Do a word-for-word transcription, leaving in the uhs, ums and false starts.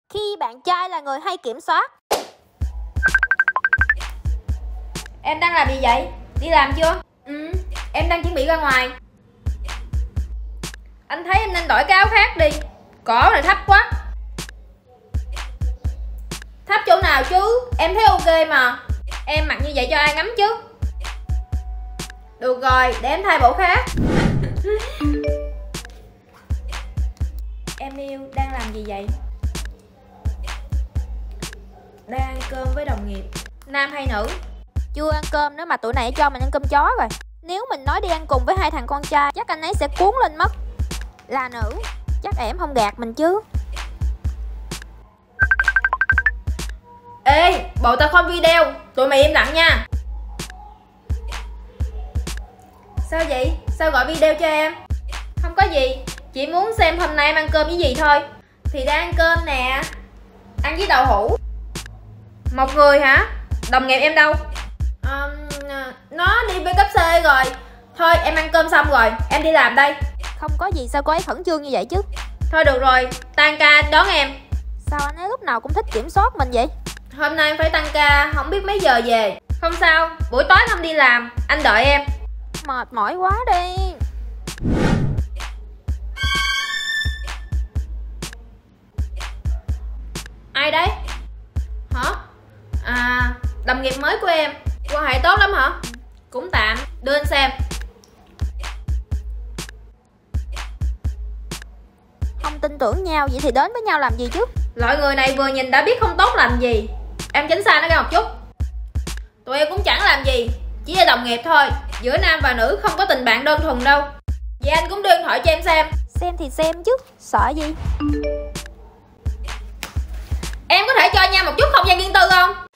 Khi bạn trai là người hay kiểm soát. Em đang làm gì vậy? Đi làm chưa? Ừ, em đang chuẩn bị ra ngoài. Anh thấy em nên đổi cái áo khác đi. Cỏ này thấp quá. Thấp chỗ nào chứ? Em thấy ok mà. Em mặc như vậy cho ai ngắm chứ? Được rồi, để em thay bộ khác. Em yêu, đang làm gì vậy? Đang ăn cơm với đồng nghiệp. Nam hay nữ? Chưa ăn cơm nữa mà tụi này cho mình ăn cơm chó rồi. Nếu mình nói đi ăn cùng với hai thằng con trai, chắc anh ấy sẽ cuốn lên mất. Là nữ, chắc em không gạt mình chứ. Ê, bộ tao không video, tụi mày im lặng nha. Sao vậy? Sao gọi video cho em? Không có gì, chỉ muốn xem hôm nay em ăn cơm với gì thôi. Thì đang ăn cơm nè. Ăn với đậu hũ. Một người hả? Đồng nghiệp em đâu? À, nó đi bê cấp xê rồi. Thôi em ăn cơm xong rồi, em đi làm đây. Không có gì, sao cô ấy khẩn trương như vậy chứ? Thôi được rồi, tan ca đón em. Sao anh ấy lúc nào cũng thích kiểm soát mình vậy? Hôm nay em phải tăng ca, không biết mấy giờ về. Không sao, buổi tối không đi làm, anh đợi em. Mệt mỏi quá đi. Ai đấy? Hả? À, đồng nghiệp mới của em. Quan hệ tốt lắm hả? Cũng tạm, đưa anh xem. Không tin tưởng nhau vậy thì đến với nhau làm gì chứ? Loại người này vừa nhìn đã biết không tốt làm gì. Em tránh xa nó ra một chút. Tụi em cũng chẳng làm gì, chỉ là đồng nghiệp thôi. Giữa nam và nữ không có tình bạn đơn thuần đâu. Vậy anh cũng đưa điện thoại cho em xem. Xem thì xem chứ, sợ gì? Em có thể cho nhau một chút không gian riêng tư không?